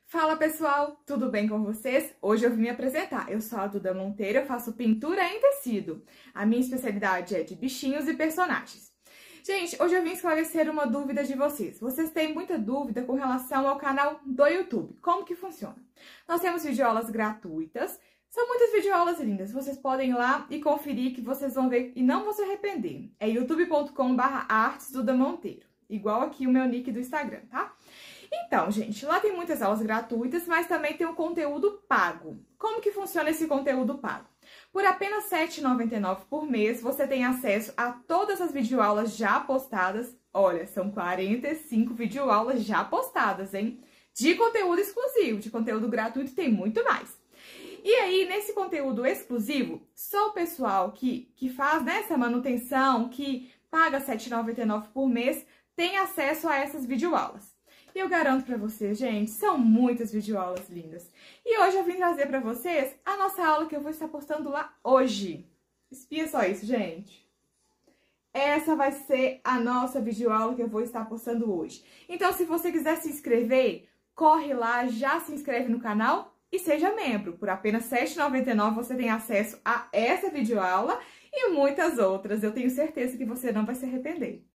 Fala pessoal, tudo bem com vocês? Hoje eu vim me apresentar. Eu sou a Duda Monteiro, eu faço pintura em tecido. A minha especialidade é de bichinhos e personagens. Gente, hoje eu vim esclarecer uma dúvida de vocês. Vocês têm muita dúvida com relação ao canal do YouTube. Como que funciona? Nós temos videoaulas gratuitas. São muitas videoaulas lindas. Vocês podem ir lá e conferir que vocês vão ver e não vão se arrepender. É youtube.com/artesdudamonteiro. Igual aqui o meu nick do Instagram, tá? Então, gente, lá tem muitas aulas gratuitas, mas também tem um conteúdo pago. Como que funciona esse conteúdo pago? Por apenas R$ 7,99 por mês, você tem acesso a todas as videoaulas já postadas. Olha, são 45 videoaulas já postadas, hein? De conteúdo exclusivo, de conteúdo gratuito tem muito mais. E aí, nesse conteúdo exclusivo, só o pessoal que faz essa manutenção, que paga R$ 7,99 por mês, tem acesso a essas videoaulas. E eu garanto pra vocês, gente, são muitas videoaulas lindas. E hoje eu vim trazer pra vocês a nossa aula que eu vou estar postando lá hoje. Espia só isso, gente. Essa vai ser a nossa videoaula que eu vou estar postando hoje. Então, se você quiser se inscrever, corre lá, já se inscreve no canal e seja membro. Por apenas R$ 7,99 você tem acesso a essa videoaula e muitas outras. Eu tenho certeza que você não vai se arrepender.